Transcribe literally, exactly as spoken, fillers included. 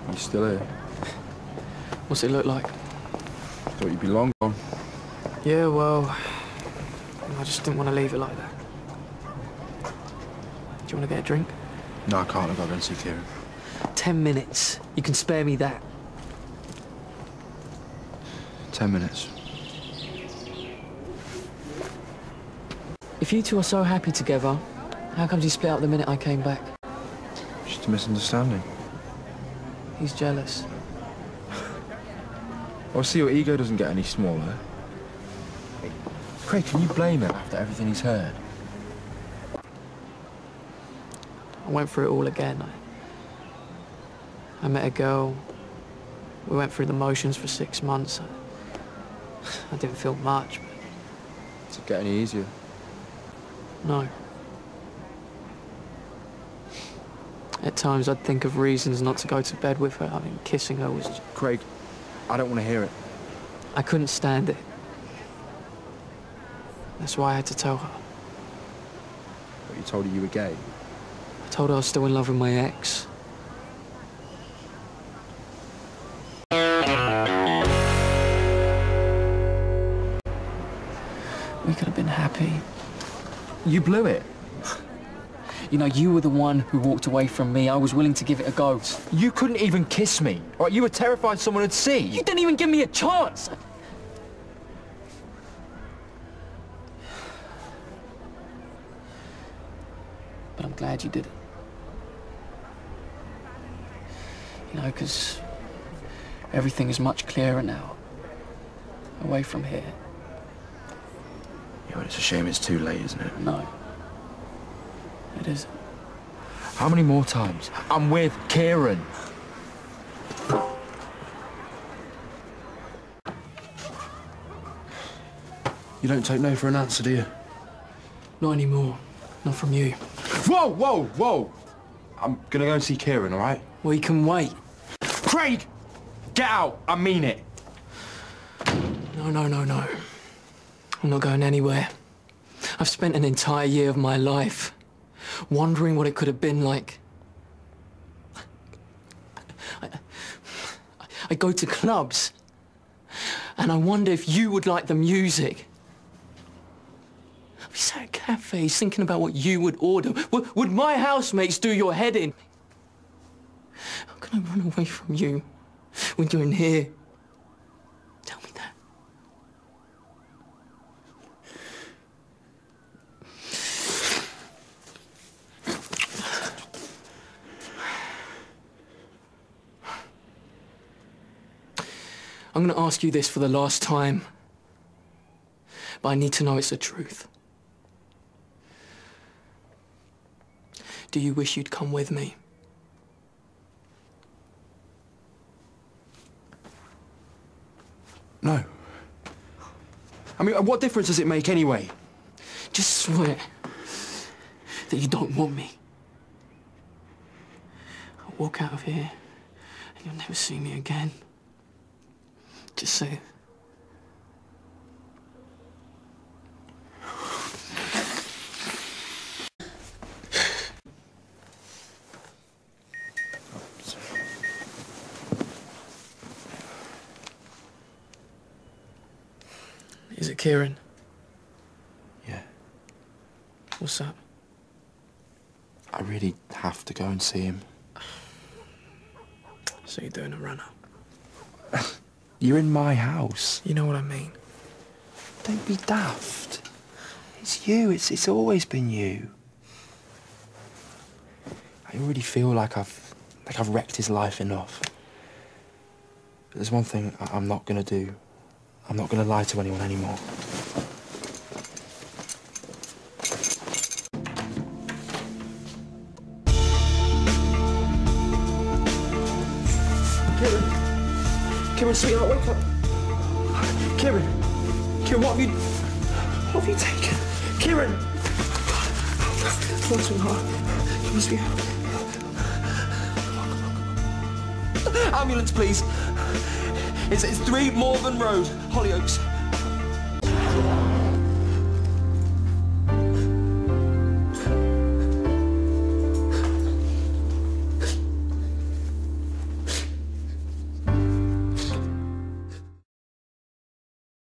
You still here? What's it look like? Thought you'd be long gone. Yeah, well, I just didn't want to leave it like that. Do you want to get a drink? No, I can't. I've got to go and see Kieran. Ten minutes. You can spare me that. Ten minutes. If you two are so happy together, how comes you split up the minute I came back? Just a misunderstanding. He's jealous. Well, see, your ego doesn't get any smaller. Hey, Craig, can you blame him after everything he's heard? I went through it all again. I, I met a girl. We went through the motions for six months. I, I didn't feel much, but... Does it get any easier? No. At times I'd think of reasons not to go to bed with her. I mean, kissing her was... Craig, I don't want to hear it. I couldn't stand it. That's why I had to tell her. But you told her you were gay? I told her I was still in love with my ex. We could have been happy. You blew it. You know, you were the one who walked away from me. I was willing to give it a go. You couldn't even kiss me. Right? You were terrified someone would see. You didn't even give me a chance. But I'm glad you did it. You know, because everything is much clearer now. Away from here. Yeah, well, it's a shame it's too late, isn't it? No. It isn't. How many more times? I'm with Kieran. You don't take no for an answer, do you? Not anymore. Not from you. Whoa, whoa, whoa! I'm gonna go and see Kieran, all right? Well, you can wait. Craig! Get out! I mean it! No, no, no, no. I'm not going anywhere. I've spent an entire year of my life wondering what it could have been like. I, I go to clubs, and I wonder if you would like the music. We sat at cafes thinking about what you would order. Would, would my housemates do your head in? How can I run away from you when you're in here? Tell me that. I'm going to ask you this for the last time, but I need to know it's the truth. Do you wish you'd come with me? No. I mean, what difference does it make anyway? Just swear that you don't want me. I'll walk out of here and you'll never see me again. Just say it. Is it Kieran? Yeah. What's up? I really have to go and see him. So you're doing a runner? You're in my house. You know what I mean? Don't be daft. It's you. It's it's always been you. I already feel like I've like I've wrecked his life enough. But there's one thing I I'm not gonna do. I'm not gonna lie to anyone anymore. Kieran. Kieran, sweetheart, wake up. Kieran. Kieran, what have you... What have you taken? Kieran! Come on, sweetheart. Kieran, sweetheart. Ambulance, please. It's, it's three Morven Road, Hollyoaks.